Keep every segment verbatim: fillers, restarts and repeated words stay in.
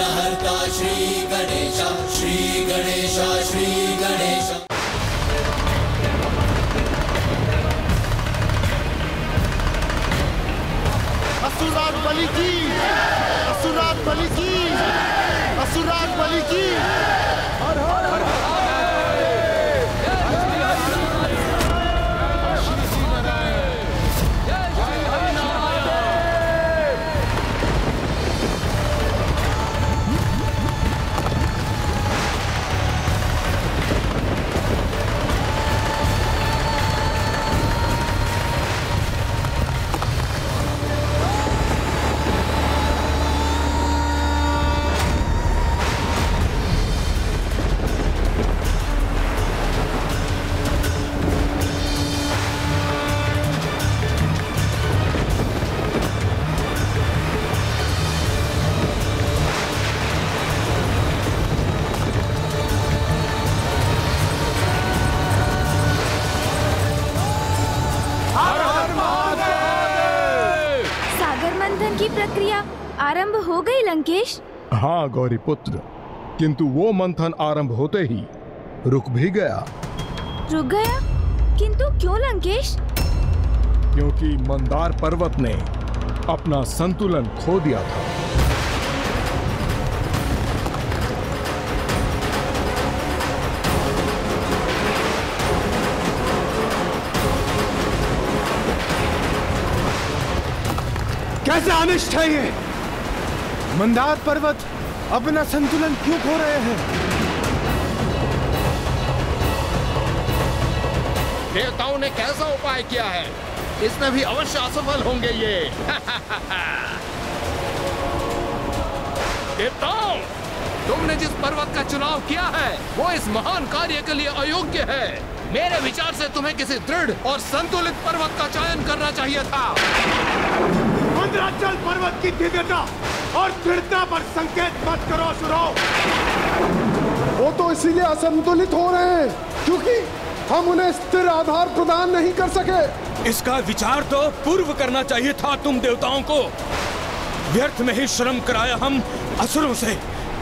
विघ्नहर्ता श्री गणेश, श्री गणेश, श्री गणेश। असुराज बलि की, असुराज बलि की, असुराज बलि की। हर हर हर की प्रक्रिया आरंभ हो गई लंकेश। हाँ गौरी पुत्र, किंतु वो मंथन आरंभ होते ही रुक भी गया। रुक गया? किंतु क्यों लंकेश? क्योंकि मंदार पर्वत ने अपना संतुलन खो दिया था। कैसे अनिष्ट है ये? मंदार पर्वत अपना संतुलन क्यों खो रहे हैं? देवताओं ने कैसा उपाय किया है? इसमें भी अवश्य असफल होंगे ये। देवताओं, तुमने जिस पर्वत का चुनाव किया है वो इस महान कार्य के लिए अयोग्य है। मेरे विचार से तुम्हें किसी दृढ़ और संतुलित पर्वत का चयन करना चाहिए था। मंदराचल पर्वत की दिव्यता और दृढ़ता पर संकेत मत करो असुरों। वो तो इसीलिए असंतुलित हो रहे हैं क्योंकि हम उन्हें स्थिर आधार प्रदान नहीं कर सके। इसका विचार तो पूर्व करना चाहिए था तुम देवताओं को। व्यर्थ में ही श्रम कराया हम असुरों से।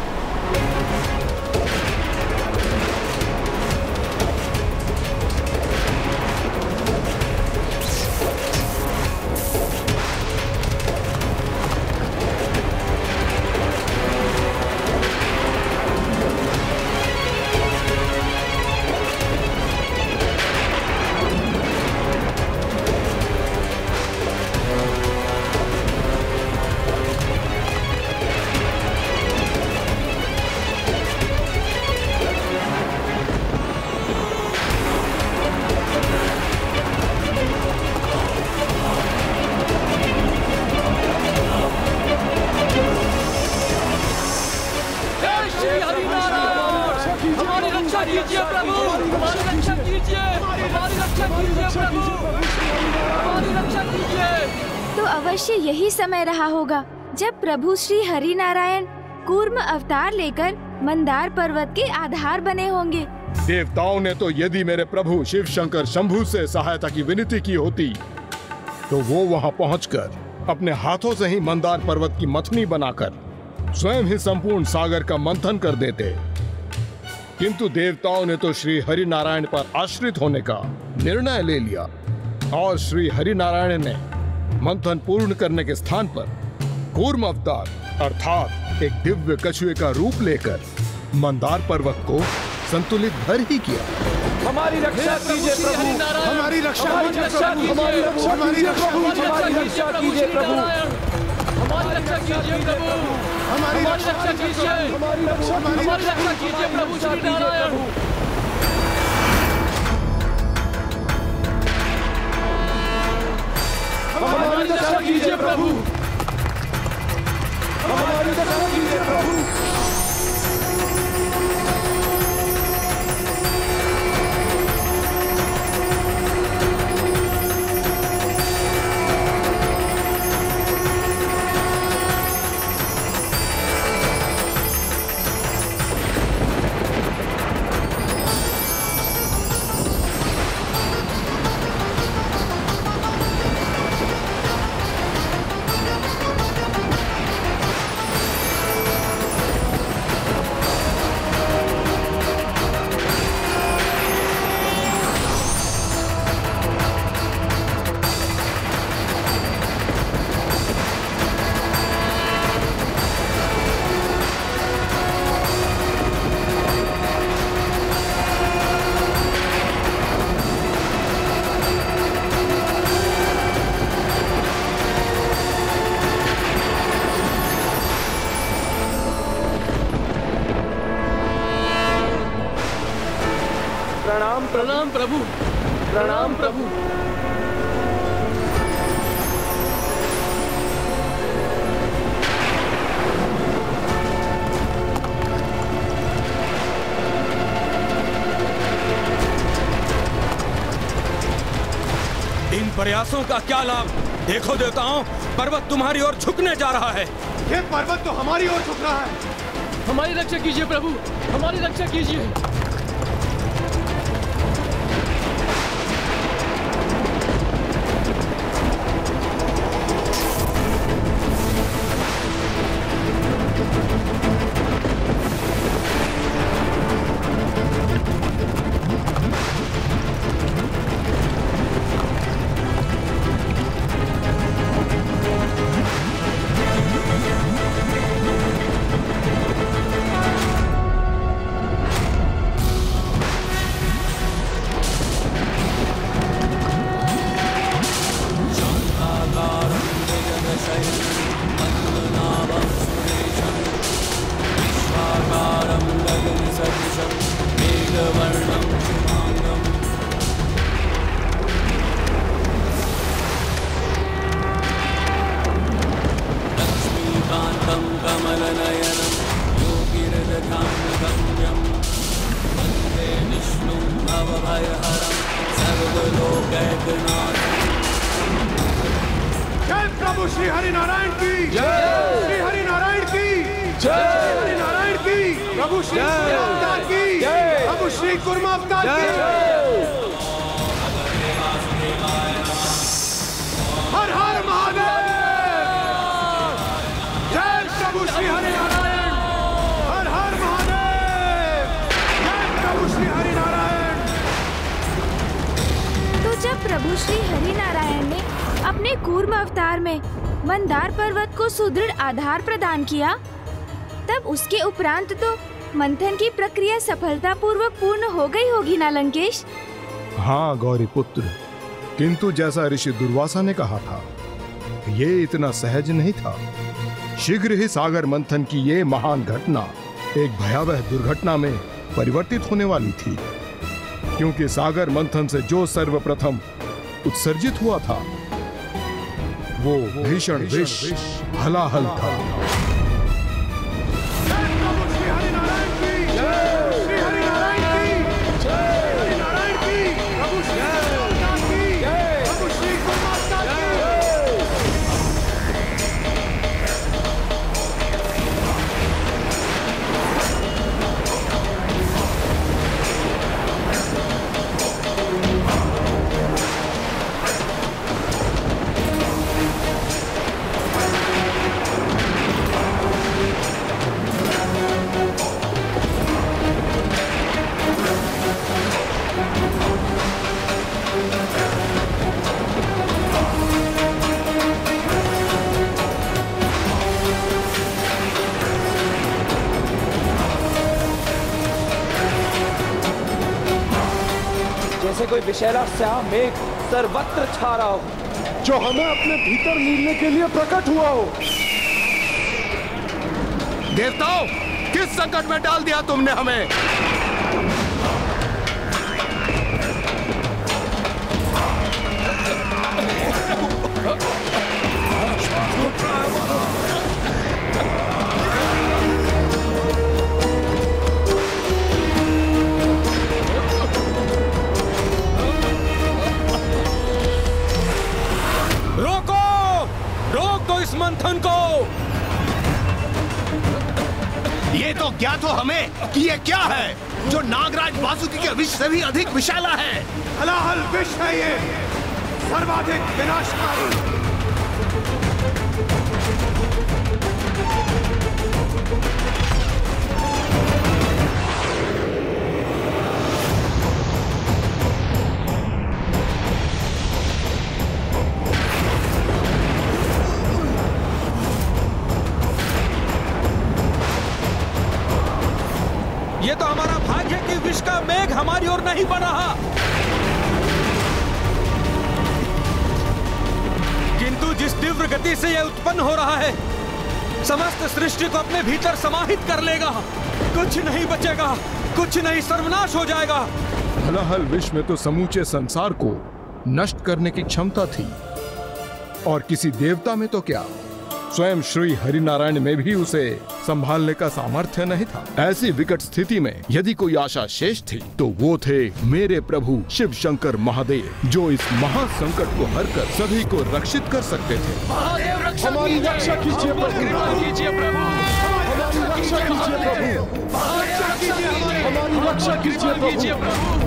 तो अवश्य यही समय रहा होगा जब प्रभु श्री हरि नारायण कूर्म अवतार लेकर मंदार पर्वत के आधार बने होंगे। देवताओं ने तो यदि मेरे प्रभु शिव शंकर शंभु से सहायता की विनती की होती तो वो वहां पहुंचकर अपने हाथों से ही मंदार पर्वत की मथनी बनाकर स्वयं ही संपूर्ण सागर का मंथन कर देते। किंतु देवताओं ने तो श्री हरि नारायण पर आश्रित होने का निर्णय ले लिया और श्री हरि नारायण ने मंथन पूर्ण करने के स्थान पर कूर्म अवतार अर्थात एक दिव्य कछुए का रूप लेकर मंदार पर्वत को संतुलित भर ही किया। हमारी रक्षा कीजिए प्रभु, हमारी रक्षा कीजिए प्रभु, हमारी रक्षा कीजिए प्रभु, हमारी रक्षा कीजिए प्रभु, हमारी रक्षा कीजिए प्रभु, हमारी रक्षा कीजिए, हमारी रक्षा कीजिए प्रभु श्री नारायण। हमारी रक्षा कीजिए प्रभु, हमारी रक्षा कीजिए प्रभु। प्रणाम प्रणाम प्रभु, प्रणाम प्रभु। इन प्रयासों का क्या लाभ? देखो देवताओं, पर्वत तुम्हारी ओर झुकने जा रहा है। ये पर्वत तो हमारी ओर झुक रहा है। हमारी रक्षा कीजिए प्रभु, हमारी रक्षा कीजिए। प्रभु श्री हरि नारायण ने अपने कूर्म अवतार में मंदार पर्वत को सुदृढ़ आधार प्रदान किया, तब उसके उपरांत तो मंथन की प्रक्रिया सफलतापूर्वक पूर्ण हो गई होगी ना लंकेश? हाँ गौरी पुत्र, किंतु जैसा ऋषि दुर्वासा ने कहा था, ये इतना सहज नहीं था। शीघ्र ही सागर मंथन की ये महान घटना एक भयावह दुर्घटना में परिवर्तित होने वाली थी, क्योंकि सागर मंथन से जो सर्वप्रथम उत्सर्जित हुआ था वो भीषण विष हलाहल था। जैसे कोई विशैला श्याम मेघ सर्वत्र छा रहा हो, जो हमें अपने भीतर नीलने के लिए प्रकट हुआ हो। देवताओं, किस संकट में डाल दिया तुमने हमें? इस मंथन को। ये तो ज्ञात हो हमें कि ये क्या है जो नागराज वासुकी के विष से भी अधिक विशाला है। हलाहल विष है ये, सर्वाधिक विनाशकारी। ये तो हमारा भाग्य है कि विष का मेघ हमारी ओर नहीं बना, किंतु जिस तीव्र गति से यह उत्पन्न हो रहा है, समस्त सृष्टि को अपने भीतर समाहित कर लेगा। कुछ नहीं बचेगा, कुछ नहीं, सर्वनाश हो जाएगा। हलाहल विश्व में तो समूचे संसार को नष्ट करने की क्षमता थी, और किसी देवता में तो क्या, स्वयं श्री हरिनारायण में भी उसे संभालने का सामर्थ्य नहीं था। ऐसी विकट स्थिति में यदि कोई आशा शेष थी तो वो थे मेरे प्रभु शिव शंकर महादेव, जो इस महासंकट को हरकर सभी को रक्षित कर सकते थे। महादेव रक्षा हमारी रक्षा कीजिए प्रभु, कीजिए प्रभु, हमारी रक्षा कीजिए प्रभु, हमारी रक्षा कीजिए प्रभु।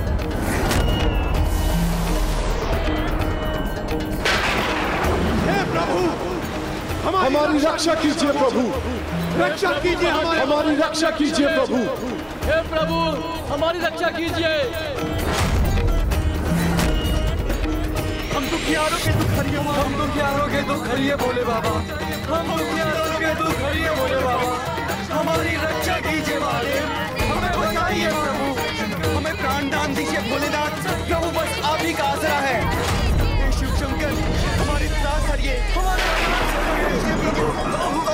हे प्रभु, हमारी रक्षा कीजिए प्रभु, रक्षा कीजिए हमारी रक्षा कीजिए प्रभु। हे प्रभु, हमारी रक्षा कीजिए। हम दुखियारों के दुख हरिए, हम दुखियारों के दुख हरिए बोले बाबा, हम दुखियारों के दुख हरिए बोले बाबा। हमारी रक्षा कीजिए महादेव, हमें बचाइए प्रभु, हमें प्राण दान दीजिए भोलेनाथ। प्रभु बस आप ही का आसरा है। हे शिव शंकर, हमारी त्रास हरिए, हमारी त्रास हरिए प्रभु।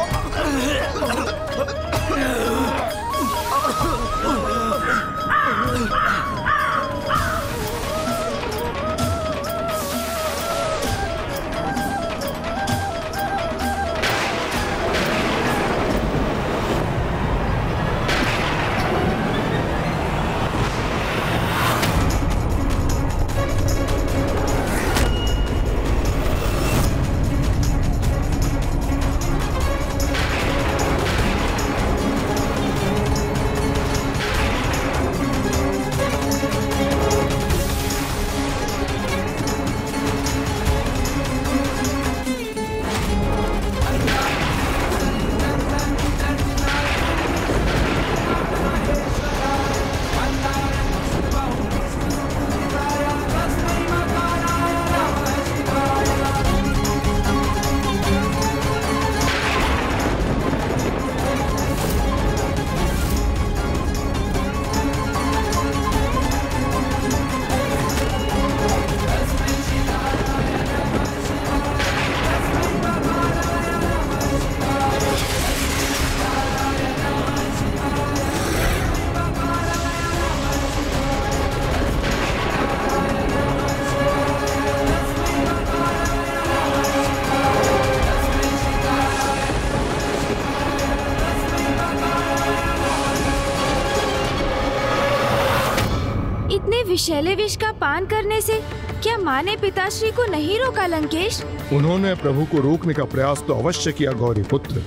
विषैले विष का पान करने से क्या माँ ने पिताश्री को नहीं रोका लंकेश? उन्होंने प्रभु को रोकने का प्रयास तो अवश्य किया गौरी पुत्र,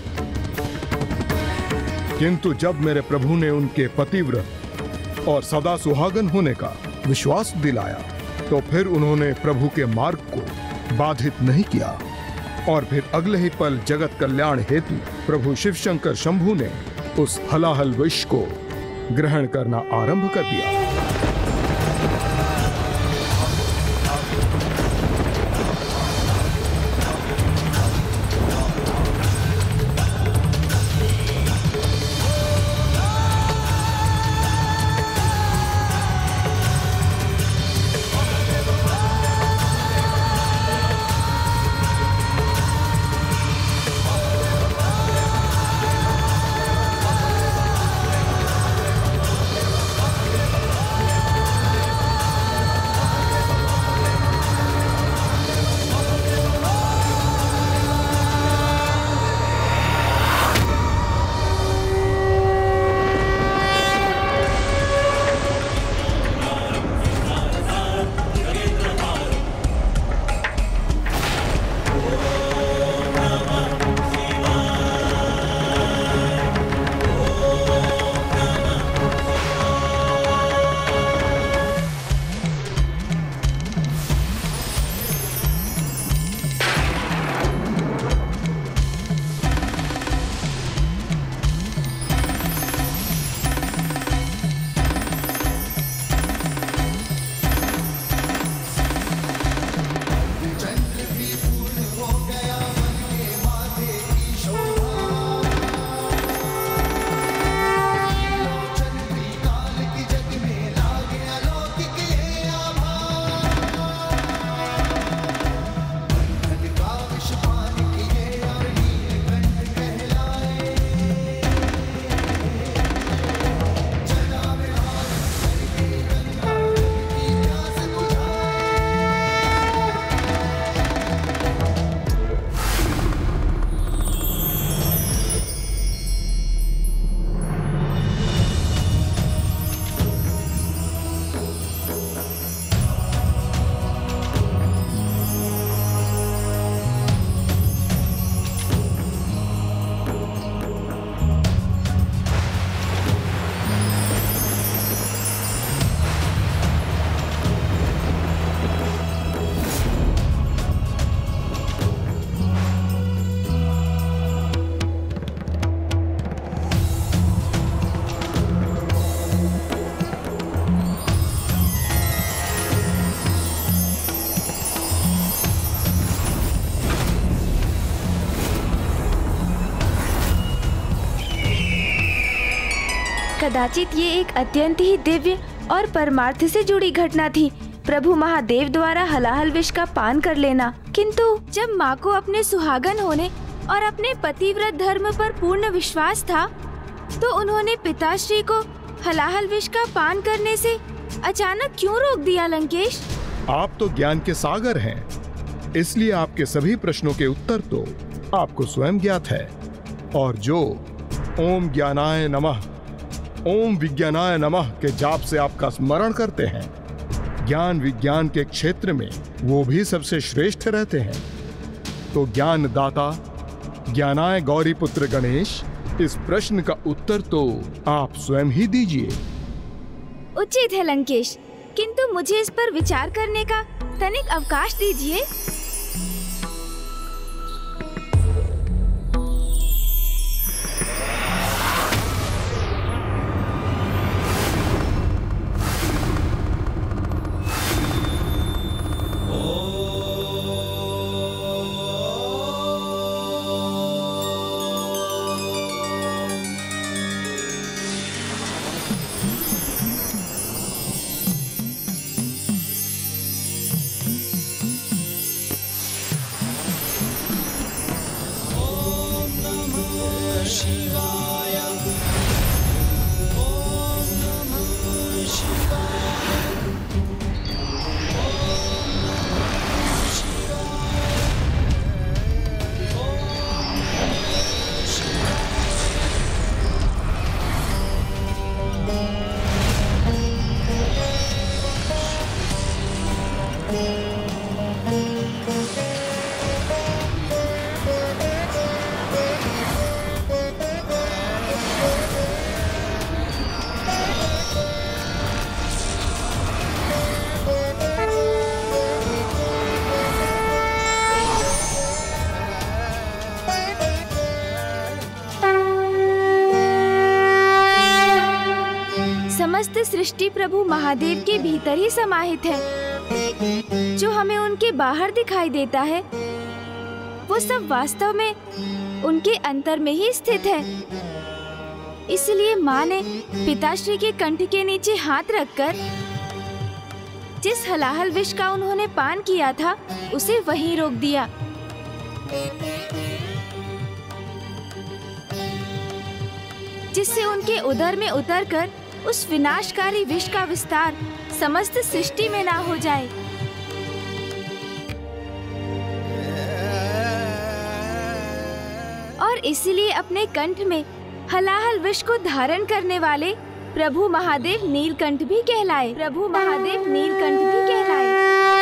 किंतु जब मेरे प्रभु ने उनके पतिव्रत और सदा सुहागन होने का विश्वास दिलाया तो फिर उन्होंने प्रभु के मार्ग को बाधित नहीं किया, और फिर अगले ही पल जगत कल्याण हेतु प्रभु शिव शंकर शंभु ने उस हलाहल विष को ग्रहण करना आरंभ कर दिया। कदाचित ये एक अत्यंत ही दिव्य और परमार्थ से जुड़ी घटना थी, प्रभु महादेव द्वारा हलाहल विष का पान कर लेना। किंतु जब माँ को अपने सुहागन होने और अपने पतिव्रत धर्म पर पूर्ण विश्वास था, तो उन्होंने पिताश्री को हलाहल विष का पान करने से अचानक क्यों रोक दिया लंकेश? आप तो ज्ञान के सागर हैं, इसलिए आपके सभी प्रश्नों के उत्तर तो आपको स्वयं ज्ञात है। और जो ओम ज्ञानाय नमः, ओम विज्ञानाय नमः के जाप से आपका स्मरण करते हैं, ज्ञान विज्ञान के क्षेत्र में वो भी सबसे श्रेष्ठ रहते हैं। तो ज्ञान दाता ज्ञानाय गौरी पुत्र गणेश, इस प्रश्न का उत्तर तो आप स्वयं ही दीजिए। उचित है लंकेश, किंतु मुझे इस पर विचार करने का तनिक अवकाश दीजिए। समस्त सृष्टि प्रभु महादेव के भीतर ही समाहित है। जो हमें उनके बाहर दिखाई देता है, वो सब वास्तव में उनके अंतर में ही स्थित है। इसलिए माँ ने पिताश्री के कंठ के नीचे हाथ रखकर जिस हलाहल विष का उन्होंने पान किया था, उसे वहीं रोक दिया। जिससे उनके उदर में उतरकर उस विनाशकारी विष का विस्तार समस्त सृष्टि में ना हो जाए। और इसीलिए अपने कंठ में हलाहल विष को धारण करने वाले प्रभु महादेव नीलकंठ भी कहलाए। प्रभु महादेव नीलकंठ भी कहलाए।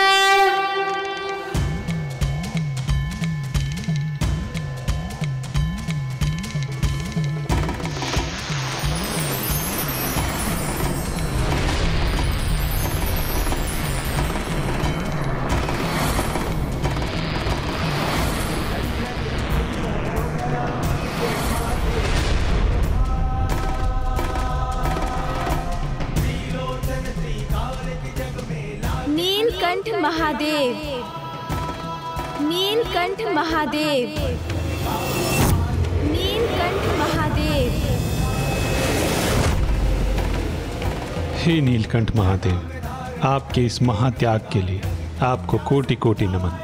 नीलकंठ महादेव, नीलकंठ महादेव, नीलकंठ महादेव। हे नीलकंठ महादेव, आपके इस महात्याग के लिए आपको कोटि कोटि नमन।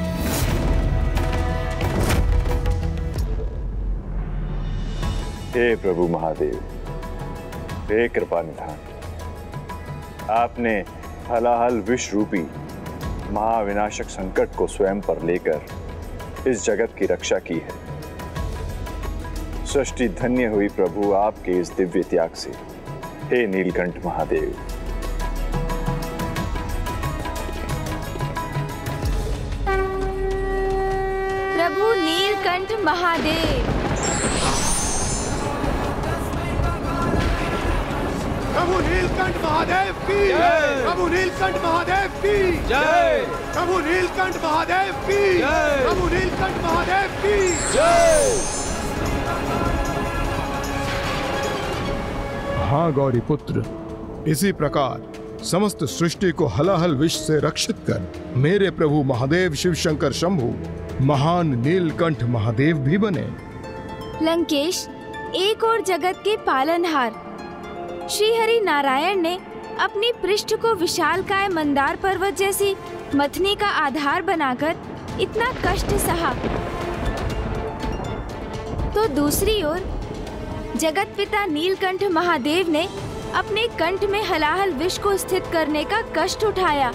हे प्रभु महादेव, हे कृपा निधान, आपने हलाहल विष रूपी महाविनाशक संकट को स्वयं पर लेकर इस जगत की रक्षा की है। सृष्टि धन्य हुई प्रभु आपके इस दिव्य त्याग से। हे नीलकंठ महादेव। प्रभु नीलकंठ महादेव। प्रभु नीलकंठ महादेव की जय। प्रभु नीलकंठ महादेव की जय। प्रभु नीलकंठ महादेव की जय। प्रभु नीलकंठ महादेव की जय। हाँ गौरी पुत्र, इसी प्रकार समस्त सृष्टि को हलाहल विष से रक्षित कर मेरे प्रभु महादेव शिव शंकर शंभु महान नीलकंठ महादेव भी बने। लंकेश, एक और जगत के पालनहार श्री हरि नारायण ने अपनी पृष्ठ को विशालकाय मंदार पर्वत जैसी मथनी का आधार बनाकर इतना कष्ट सहा, तो दूसरी ओर जगत पिता नीलकंठ महादेव ने अपने कंठ में हलाहल विष को स्थित करने का कष्ट उठाया।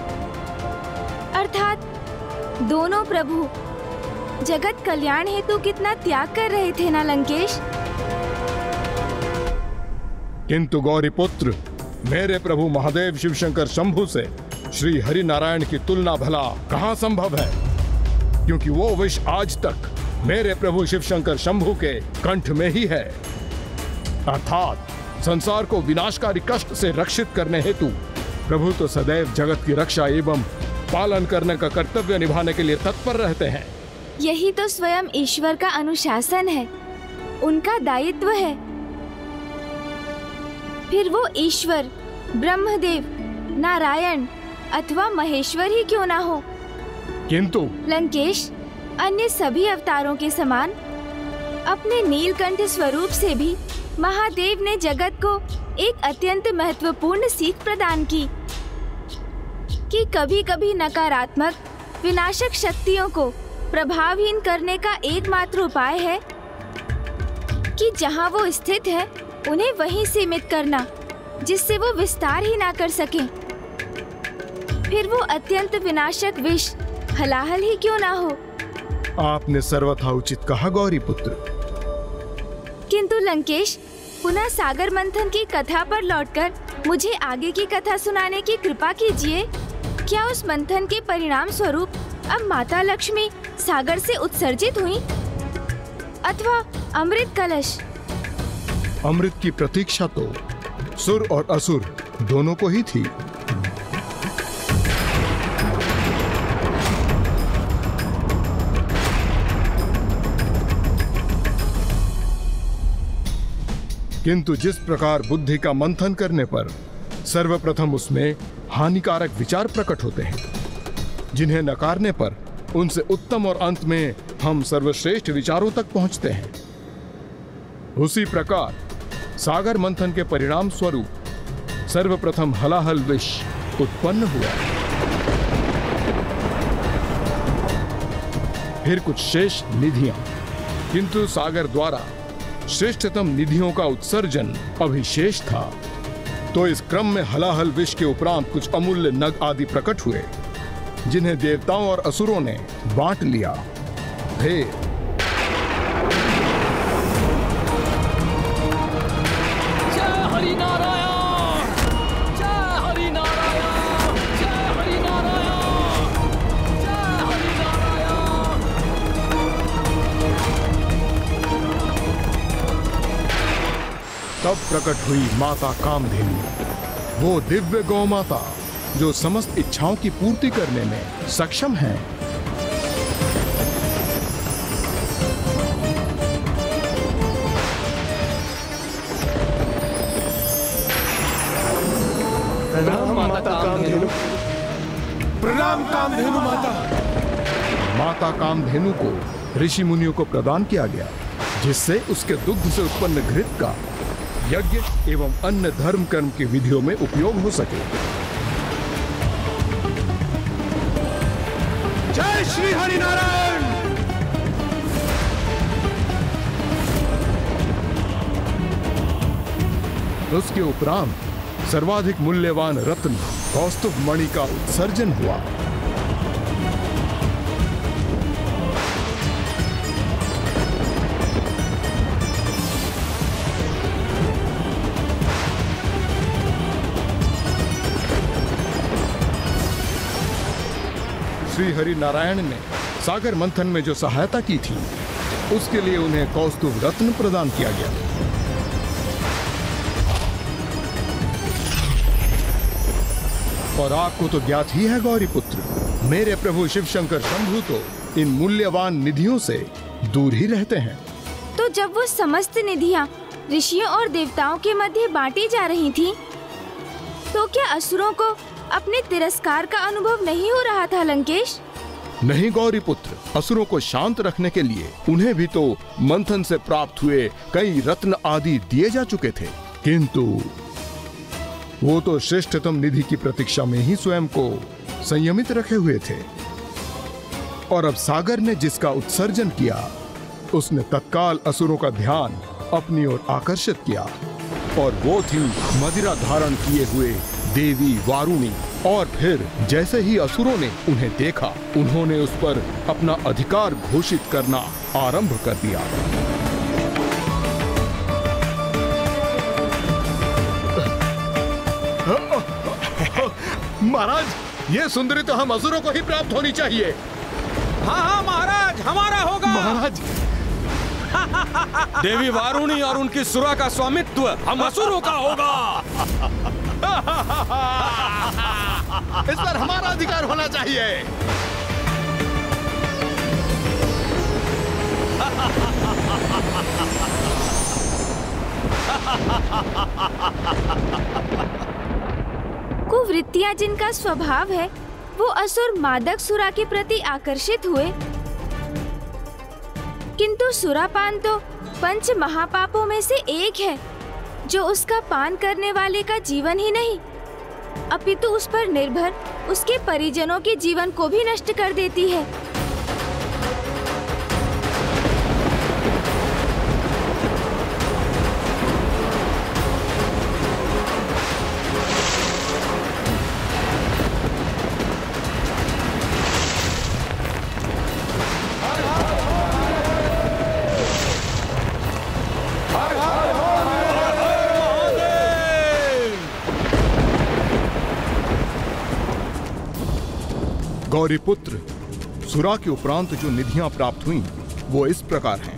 अर्थात दोनों प्रभु जगत कल्याण हेतु कितना त्याग कर रहे थे ना लंकेश। किंतु गौरी पुत्र, मेरे प्रभु महादेव शिवशंकर शंभु से श्री हरि नारायण की तुलना भला कहाँ संभव है, क्योंकि वो विष आज तक मेरे प्रभु शिवशंकर शंभु के कंठ में ही है। अर्थात संसार को विनाशकारी कष्ट से रक्षित करने हेतु प्रभु तो सदैव जगत की रक्षा एवं पालन करने का कर्तव्य निभाने के लिए तत्पर रहते हैं। यही तो स्वयं ईश्वर का अनुशासन है, उनका दायित्व है। फिर वो ईश्वर, ब्रह्मदेव, नारायण अथवा महेश्वर ही क्यों ना हो। किंतु लंकेश, अन्य सभी अवतारों के समान अपने नीलकंठ स्वरूप से भी महादेव ने जगत को एक अत्यंत महत्वपूर्ण सीख प्रदान की कि कभी कभी नकारात्मक विनाशक शक्तियों को प्रभावहीन करने का एकमात्र उपाय है कि जहां वो स्थित है उन्हें वहीं सीमित करना, जिससे वो विस्तार ही ना कर सकें। फिर वो अत्यंत विनाशक विष हलाहल ही क्यों ना हो। आपने सर्वथा उचित कहा गौरी पुत्र। किंतु लंकेश, पुनः सागर मंथन की कथा पर लौटकर मुझे आगे की कथा सुनाने की कृपा कीजिए। क्या उस मंथन के परिणाम स्वरूप अब माता लक्ष्मी सागर से उत्सर्जित हुई अथवा अमृत कलश? अमृत की प्रतीक्षा तो सुर और असुर दोनों को ही थी। किंतु जिस प्रकार बुद्धि का मंथन करने पर सर्वप्रथम उसमें हानिकारक विचार प्रकट होते हैं, जिन्हें नकारने पर उनसे उत्तम और अंत में हम सर्वश्रेष्ठ विचारों तक पहुंचते हैं, उसी प्रकार सागर मंथन के परिणाम स्वरूप सर्वप्रथम हलाहल विष उत्पन्न हुआ। फिर कुछ शेष निधियां, किंतु सागर द्वारा श्रेष्ठतम निधियों का उत्सर्जन अभिशेष था। तो इस क्रम में हलाहल विष के उपरांत कुछ अमूल्य नग आदि प्रकट हुए, जिन्हें देवताओं और असुरों ने बांट लिया। फिर तब प्रकट हुई माता कामधेनु, वो दिव्य गौ माता जो समस्त इच्छाओं की पूर्ति करने में सक्षम है। प्रणाम माता कामधेनु। प्रणाम कामधेनु माता। माता कामधेनु को ऋषि मुनियों को प्रदान किया गया, जिससे उसके दुग्ध से उत्पन्न घृत का यज्ञ एवं अन्य धर्म कर्म की विधियों में उपयोग हो सके। जय श्री हरि नारायण। उसके उपरांत सर्वाधिक मूल्यवान रत्न कौस्तुभ मणि का उत्सर्जन हुआ। श्री हरि नारायण ने सागर मंथन में जो सहायता की थी, उसके लिए उन्हें कौस्तुभ रत्न प्रदान किया गया। और आपको तो ज्ञात ही है गौरी पुत्र, मेरे प्रभु शिवशंकर शंभु तो इन मूल्यवान निधियों से दूर ही रहते हैं। तो जब वो समस्त निधियां ऋषियों और देवताओं के मध्य बांटी जा रही थी, तो क्या असुरों को अपने तिरस्कार का अनुभव नहीं हो रहा था लंकेश? नहीं गौरी पुत्र, असुरों को शांत रखने के लिए उन्हें भी तो मंथन से प्राप्त हुए कई रत्न आदि दिए जा चुके थे, किंतु वो तो श्रेष्ठतम निधि की प्रतीक्षा में ही स्वयं को संयमित रखे हुए थे, और अब सागर ने जिसका उत्सर्जन किया उसने तत्काल असुरों का ध्यान अपनी ओर आकर्षित किया, और वो थी मदिरा धारण किए हुए देवी वारुणी। और फिर जैसे ही असुरों ने उन्हें देखा, उन्होंने उस पर अपना अधिकार घोषित करना आरंभ कर दिया। महाराज, ये सुंदरी तो हम असुरों को ही प्राप्त होनी चाहिए। हाँ हाँ महाराज, हमारा होगा। महाराज, देवी वारुणी और उनकी सुरा का स्वामित्व हम असुरों का होगा। इस पर हमारा अधिकार होना चाहिए। कुवृत्तियां जिनका स्वभाव है, वो असुर मादक सुरा के प्रति आकर्षित हुए, किंतु सुरापान तो पंच महापापों में से एक है, जो उसका पान करने वाले का जीवन ही नहीं, अपितु उस पर निर्भर उसके परिजनों के जीवन को भी नष्ट कर देती है। गौरीपुत्र, सुरा के उपरांत जो निधियां प्राप्त हुई वो इस प्रकार हैं।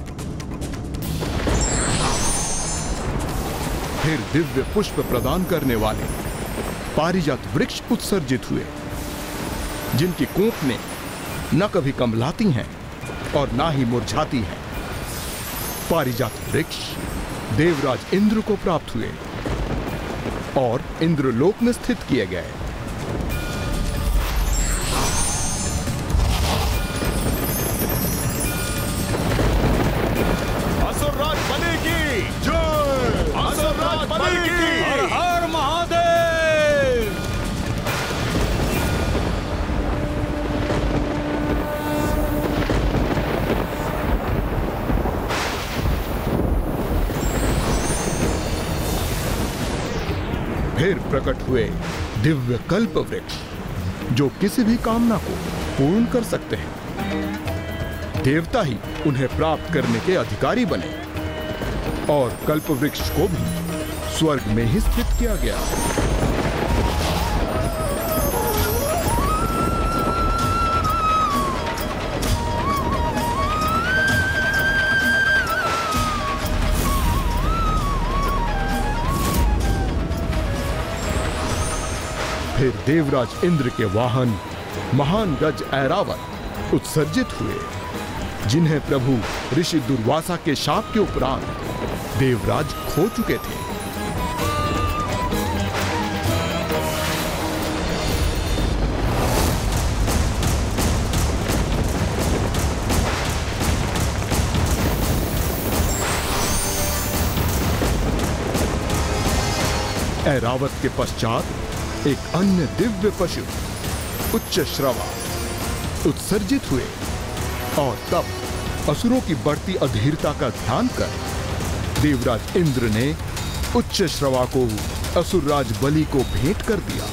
फिर दिव्य पुष्प प्रदान करने वाले पारिजात वृक्ष उत्सर्जित हुए, जिनकी कोंपनें न कभी कमलाती हैं और ना ही मुरझाती हैं। पारिजात वृक्ष देवराज इंद्र को प्राप्त हुए और इंद्रलोक में स्थित किए गए। फिर प्रकट हुए दिव्य कल्प वृक्ष, जो किसी भी कामना को पूर्ण कर सकते हैं। देवता ही उन्हें प्राप्त करने के अधिकारी बने, और कल्प वृक्ष को भी स्वर्ग में ही स्थित किया गया। फिर देवराज इंद्र के वाहन महान गज ऐरावत उत्सर्जित हुए, जिन्हें प्रभु ऋषि दुर्वासा के शाप के उपरांत देवराज खो चुके थे। ऐरावत के पश्चात एक अन्य दिव्य पशु उच्च श्रवा उत्सर्जित हुए, और तब असुरों की बढ़ती अधीरता का ध्यान कर देवराज इंद्र ने उच्च श्रवा को असुरराज बलि को भेंट कर दिया।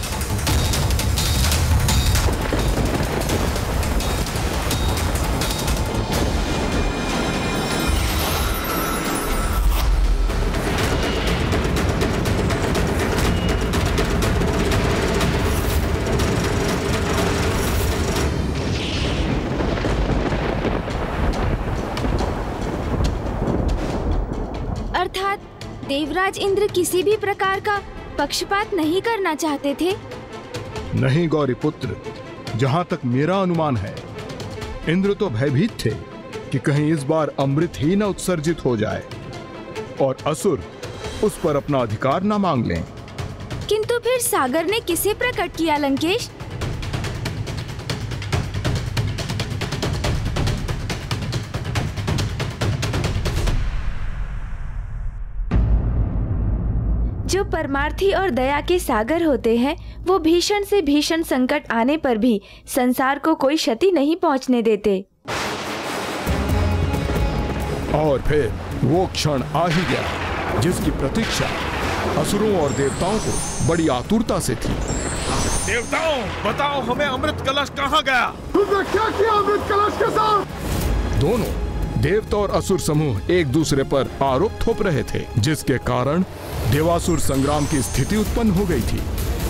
देवराज इंद्र किसी भी प्रकार का पक्षपात नहीं करना चाहते थे। नहीं गौरीपुत्र, जहां तक मेरा अनुमान है, इंद्र तो भयभीत थे कि कहीं इस बार अमृत ही न उत्सर्जित हो जाए और असुर उस पर अपना अधिकार न मांग लें। किंतु फिर सागर ने किसे प्रकट किया लंकेश? जो परमार्थी और दया के सागर होते हैं, वो भीषण से भीषण संकट आने पर भी संसार को कोई क्षति नहीं पहुंचने देते। और फिर वो क्षण आ ही गया जिसकी प्रतीक्षा असुरों और देवताओं को बड़ी आतुरता से थी। देवताओं, बताओ हमें अमृत कलश कहाँ गया? तुमने क्या किया अमृत कलश के साथ? दोनों देवता और असुर समूह एक दूसरे पर आरोप थोप रहे थे, जिसके कारण देवासुर संग्राम की स्थिति उत्पन्न हो गई थी।